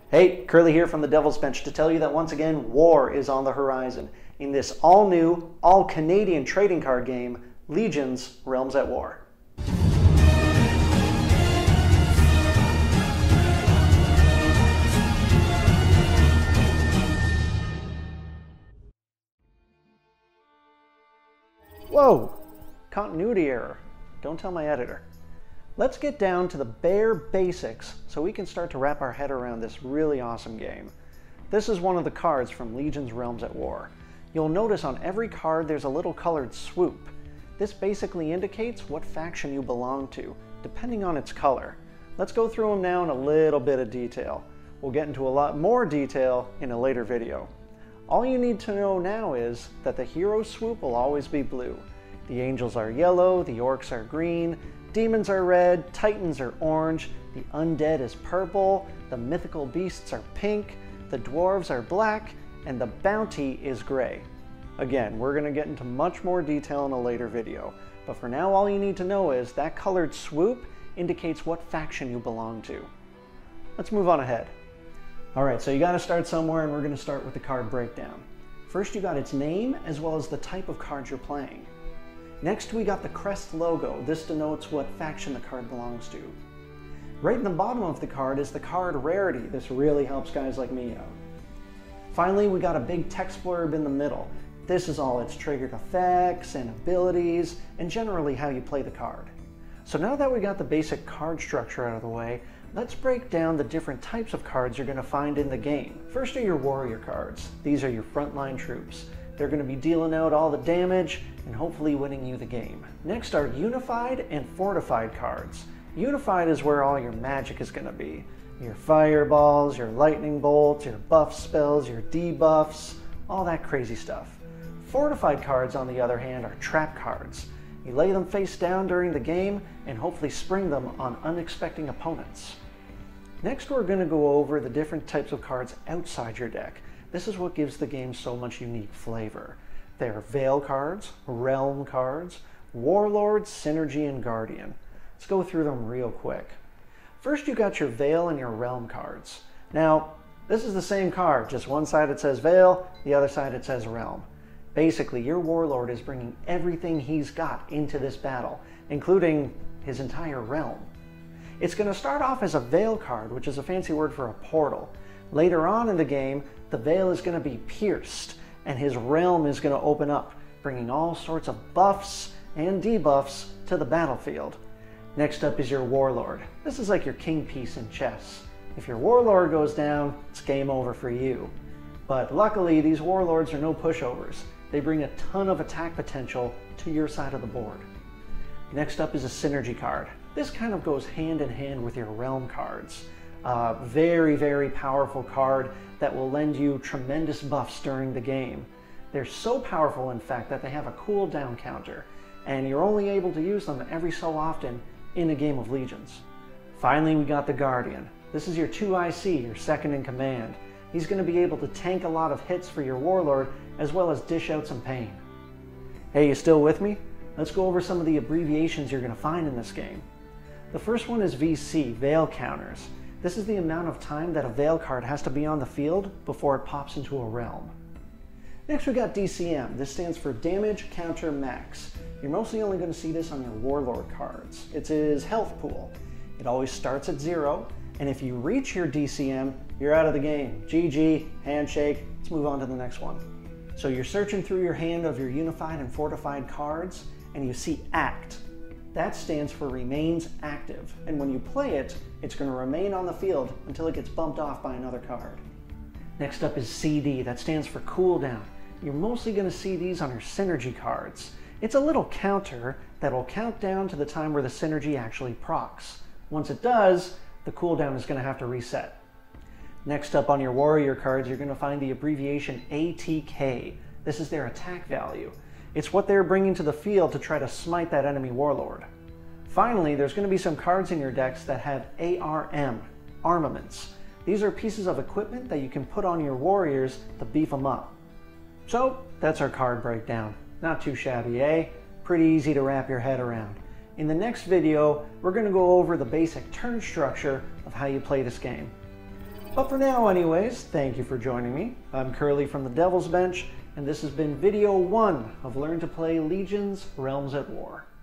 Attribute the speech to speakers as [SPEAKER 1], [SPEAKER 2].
[SPEAKER 1] Hey, Curly here from the Devil's Bench to tell you that once again, war is on the horizon in this all-new, all-Canadian trading card game, Legion's Realms at War. Whoa! Continuity error. Don't tell my editor. Let's get down to the bare basics so we can start to wrap our head around this really awesome game. This is one of the cards from Legion's Realms at War. You'll notice on every card there's a little colored swoop. This basically indicates what faction you belong to, depending on its color. Let's go through them now in a little bit of detail. We'll get into a lot more detail in a later video. All you need to know now is that the hero swoop will always be blue. The angels are yellow, the orcs are green, demons are red, titans are orange, the undead is purple, the mythical beasts are pink, the dwarves are black, and the bounty is gray. Again, we're going to get into much more detail in a later video, but for now all you need to know is that colored swoop indicates what faction you belong to. Let's move on ahead. Alright, so you got to start somewhere, and we're going to start with the card breakdown. First you got its name as well as the type of card you're playing. Next we got the crest logo. This denotes what faction the card belongs to. Right in the bottom of the card is the card rarity. This really helps guys like me out. Finally, we got a big text blurb in the middle. This is all its triggered effects and abilities and generally how you play the card. So now that we got the basic card structure out of the way, let's break down the different types of cards you're going to find in the game. First are your warrior cards. These are your frontline troops. They're going to be dealing out all the damage and hopefully winning you the game. Next are unified and fortified cards. Unified is where all your magic is going to be. Your fireballs, your lightning bolts, your buff spells, your debuffs, all that crazy stuff. Fortified cards, on the other hand, are trap cards. You lay them face down during the game and hopefully spring them on unexpected opponents. Next, we're going to go over the different types of cards outside your deck. This is what gives the game so much unique flavor. They are Veil cards, Realm cards, Warlord, Synergy, and Guardian. Let's go through them real quick. First you got your Veil and your Realm cards. Now, this is the same card, just one side it says Veil, the other side it says Realm. Basically, your Warlord is bringing everything he's got into this battle, including his entire realm. It's going to start off as a Veil card, which is a fancy word for a portal. Later on in the game, the veil is going to be pierced, and his realm is going to open up, bringing all sorts of buffs and debuffs to the battlefield. Next up is your Warlord. This is like your king piece in chess. If your Warlord goes down, it's game over for you. But luckily, these Warlords are no pushovers. They bring a ton of attack potential to your side of the board. Next up is a Synergy card. This kind of goes hand in hand with your Realm cards. Very, very powerful card that will lend you tremendous buffs during the game. They're so powerful, in fact, that they have a cooldown counter, and you're only able to use them every so often in a game of Legions. Finally, we got the Guardian. This is your 2IC, your second in command. He's going to be able to tank a lot of hits for your Warlord, as well as dish out some pain. Hey, you still with me? Let's go over some of the abbreviations you're going to find in this game. The first one is VC, Veil Counters. This is the amount of time that a Veil card has to be on the field before it pops into a realm. Next we got DCM. This stands for Damage Counter Max. You're mostly only going to see this on your Warlord cards. It's his health pool. It always starts at 0, and if you reach your DCM, you're out of the game. GG, handshake, let's move on to the next one. So you're searching through your hand of your unified and fortified cards, and you see ACT. That stands for Remains Active, and when you play it, it's going to remain on the field until it gets bumped off by another card. Next up is CD. That stands for Cooldown. You're mostly going to see these on your Synergy cards. It's a little counter that will count down to the time where the Synergy actually procs. Once it does, the cooldown is going to have to reset. Next up on your Warrior cards, you're going to find the abbreviation ATK. This is their attack value. It's what they're bringing to the field to try to smite that enemy Warlord. Finally, there's going to be some cards in your decks that have ARM, armaments. These are pieces of equipment that you can put on your warriors to beef them up. So, that's our card breakdown. Not too shabby, eh? Pretty easy to wrap your head around. In the next video, we're going to go over the basic turn structure of how you play this game. But for now anyways, thank you for joining me. I'm Curly from the Devil's Bench, and this has been video 1 of Learn to Play Legion's Realms at War.